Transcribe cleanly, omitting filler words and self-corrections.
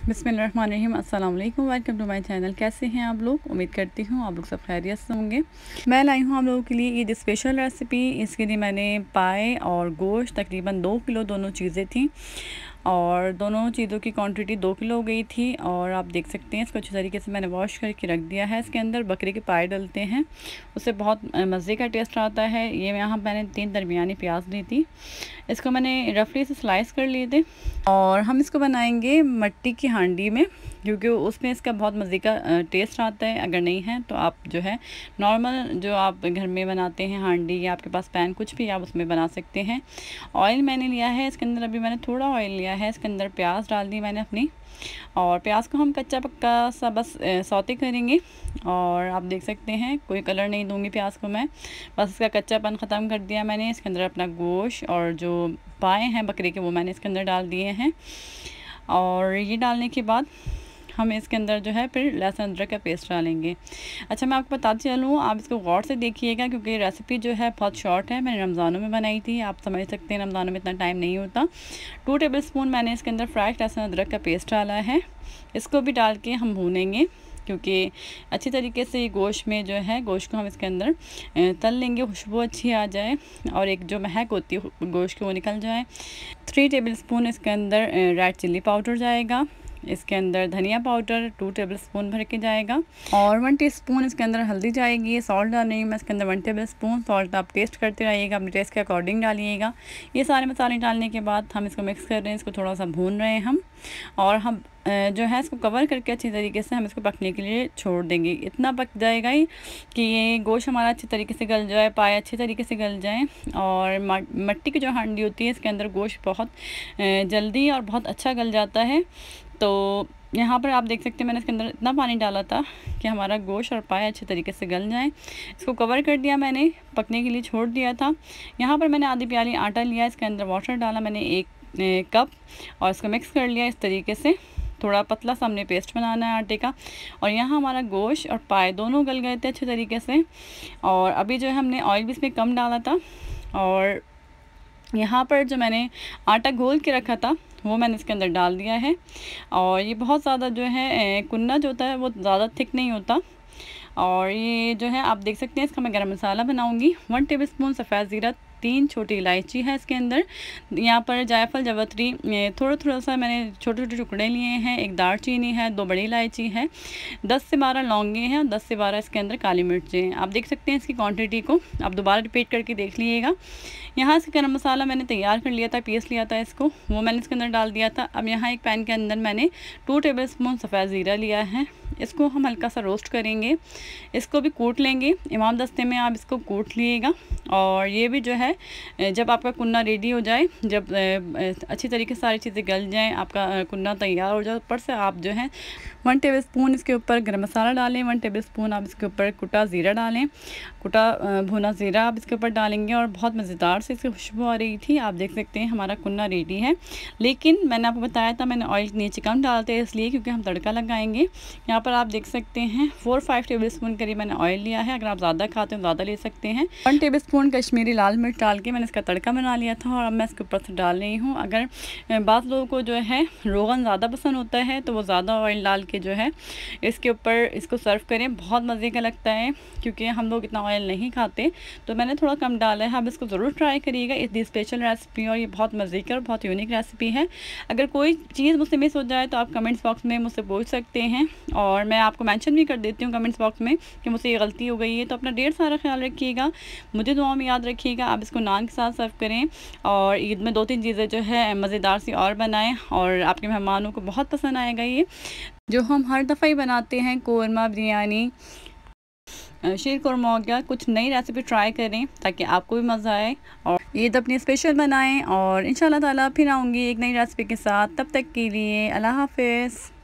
बिस्मिल्लाहिर्रहमानिर्रहीम। अस्सलाम वालेकुम, वेलकम टू माय चैनल। कैसे हैं आप लोग? उम्मीद करती हूँ आप लोग सब खैरियत से होंगे। मैं लाई हूँ आप लोगों के लिए ईद स्पेशल रेसिपी। इसके लिए मैंने पाए और गोश्त तकरीबन 2 किलो दोनों चीज़ें थी और दोनों चीज़ों की क्वांटिटी 2 किलो हो गई थी। और आप देख सकते हैं इसको अच्छी तरीके से मैंने वॉश करके रख दिया है। इसके अंदर बकरे के पाए डलते हैं, उससे बहुत मज़े का टेस्ट आता है। ये यहाँ मैंने 3 दरमियानी प्याज ली थी, इसको मैंने रफली से स्लाइस कर लिए थे और हम इसको बनाएंगे मट्टी की हांडी में, क्योंकि उसमें इसका बहुत मज़े का टेस्ट आता है। अगर नहीं है तो आप जो है नॉर्मल जो आप घर में बनाते हैं हांडी या आपके पास पैन कुछ भी आप उसमें बना सकते हैं। ऑयल मैंने लिया है, इसके अंदर अभी मैंने थोड़ा ऑयल लिया है। इसके अंदर प्याज डाल दी मैंने अपनी, और प्याज को हम कच्चा पक्का सा बस सौते करेंगे। और आप देख सकते हैं कोई कलर नहीं दूंगी प्याज को मैं, बस इसका कच्चापन ख़त्म कर दिया मैंने। इसके अंदर अपना गोश्त और जो पाए हैं बकरे के वो मैंने इसके अंदर डाल दिए हैं। और ये डालने के बाद हम इसके अंदर जो है फिर लहसुन अदरक का पेस्ट डालेंगे। अच्छा, मैं आपको बताती चलूँ, आप इसको गौर से देखिएगा क्योंकि रेसिपी जो है बहुत शॉर्ट है। मैंने रमज़ानों में बनाई थी, आप समझ सकते हैं रमज़ानों में इतना टाइम नहीं होता। 2 टेबल स्पून मैंने इसके अंदर फ्राइड लहसुन अदरक का पेस्ट डाला है। इसको भी डाल के हम भूनेंगे क्योंकि अच्छी तरीके से ये गोश्त में जो है गोश्त को हम इसके अंदर तल लेंगे, खुशबू अच्छी आ जाए और एक जो महक होती है गोश्त की वो निकल जाए। 3 टेबल स्पून इसके अंदर रेड चिल्ली पाउडर जाएगा। इसके अंदर धनिया पाउडर 2 टेबल स्पून भर के जाएगा और 1 टीस्पून इसके अंदर हल्दी जाएगी। सॉल्ट डालेंगे मैं इसके अंदर 1 टेबल स्पून। सॉल्ट आप टेस्ट करते रहिएगा, अपने टेस्ट के अकॉर्डिंग डालिएगा। ये सारे मसाले डालने के बाद हम इसको मिक्स कर रहे हैं, इसको थोड़ा सा भून रहे हैं हम। और हम जो है इसको कवर करके अच्छी तरीके से हम इसको पकने के लिए छोड़ देंगे। इतना पक जाएगा ही कि ये गोश्त हमारा अच्छी तरीके से गल जाए, पाए अच्छी तरीके से गल जाए। और मट्टी की जो हांडी होती है इसके अंदर गोश्त बहुत जल्दी और बहुत अच्छा गल जाता है। तो यहाँ पर आप देख सकते हैं मैंने इसके अंदर इतना पानी डाला था कि हमारा गोश्त और पाए अच्छे तरीके से गल जाएं। इसको कवर कर दिया मैंने, पकने के लिए छोड़ दिया था। यहाँ पर मैंने आधी प्याली आटा लिया, इसके अंदर वाटर डाला मैंने 1 कप और इसको मिक्स कर लिया इस तरीके से। थोड़ा पतला सा हमने पेस्ट बनाना है आटे का। और यहाँ हमारा गोश्त और पाए दोनों गल गए थे अच्छे तरीके से। और अभी जो है हमने ऑयल भी इसमें कम डाला था और यहाँ पर जो मैंने आटा घोल के रखा था वो मैंने इसके अंदर डाल दिया है। और ये बहुत ज़्यादा जो है कुन्ना जो होता है वो ज़्यादा थिक नहीं होता। और ये जो है आप देख सकते हैं इसका मैं गरम मसाला बनाऊंगी। 1 टेबल स्पून सफ़ेद ज़ीरा, 3 छोटी इलायची है इसके अंदर। यहाँ पर जायफल जावित्री थोड़ा थोड़ा सा मैंने छोटे छोटे टुकड़े लिए हैं। 1 दालचीनी है, 2 बड़ी इलायची है, 10 से 12 लौंगे हैं और 10 से 12 इसके अंदर काली मिर्चें हैं। आप देख सकते हैं इसकी क्वांटिटी को, आप दोबारा रिपीट करके देख लीजिएगा। यहाँ से गरम मसाला मैंने तैयार कर लिया था, पीस लिया था इसको, वो मैंने इसके अंदर डाल दिया था। अब यहाँ एक पैन के अंदर मैंने 2 टेबल स्पून सफ़ेद ज़ीरा लिया है, इसको हम हल्का सा रोस्ट करेंगे। इसको भी कूट लेंगे, इमाम दस्ते में आप इसको कूट लीजिएगा। और ये भी जो है जब आपका कुन्ना रेडी हो जाए, जब अच्छी तरीके से सारी चीज़ें गल जाएं, आपका कुन्ना तैयार हो जाए, ऊपर से आप जो है 1 टेबल स्पून इसके ऊपर गरम मसाला डालें, 1 टेबल स्पून आप इसके ऊपर कुटा ज़ीरा डालें, कुटा भुना ज़ीरा आप इसके ऊपर डालेंगे। और बहुत मज़ेदार से इसकी खुशबू आ रही थी। आप देख सकते हैं हमारा कुन्ना रेडी है। लेकिन मैंने आपको बताया था मैंने ऑयल नीचे कम डालते हैं इसलिए क्योंकि हम तड़का लगाएंगे। यहाँ पर आप देख सकते हैं 4-5 टेबल स्पून करीब मैंने ऑयल लिया है। अगर आप ज़्यादा खाते हैं ज़्यादा ले सकते हैं। 1 टेबल स्पून कश्मीरी लाल मिर्च डाल के मैंने इसका तड़का बना लिया था और अब मैं इसके ऊपर से डाल रही हूँ। अगर बाज़ लोगों को जो है रोगन ज़्यादा पसंद होता है तो वो ज़्यादा ऑयल डाल के जो है इसके ऊपर इसको सर्व करें, बहुत मज़े का लगता है। क्योंकि हम लोग इतना ऑयल नहीं खाते तो मैंने थोड़ा कम डाला है। आप इसको ज़रूर ट्राई करिएगा, इतनी स्पेशल रेसिपी और ये बहुत मज़े की और बहुत यूनिक रेसिपी है। अगर कोई चीज़ मुझसे मिस हो जाए तो आप कमेंट्स बॉक्स में मुझसे पूछ सकते हैं और मैं आपको मेंशन भी कर देती हूँ कमेंट्स बॉक्स में कि मुझसे ये गलती हो गई है। तो अपना ढेर सारा ख्याल रखिएगा, मुझे दुआ में याद रखिएगा। आप इसको नान के साथ सर्व करें और ईद में 2-3 चीज़ें जो है मज़ेदार सी और बनाएं और आपके मेहमानों को बहुत पसंद आएगा ये जो हम हर दफ़ा ही बनाते हैं। कोरमा, बिरयानी, शीर कोरमा हो गया, कुछ नई रेसिपी ट्राई करें ताकि आपको भी मज़ा आए और ईद अपनी स्पेशल बनाएं। और इंशाल्लाह ताला फिर आऊँगी एक नई रेसिपी के साथ, तब तक के लिए अल्लाह हाफ़िज़।